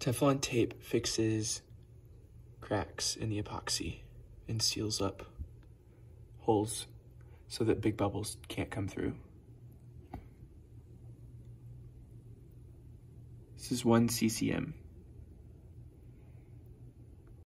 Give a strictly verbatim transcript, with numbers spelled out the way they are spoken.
Teflon tape fixes cracks in the epoxy and seals up holes so that big bubbles can't come through. This is one C C M.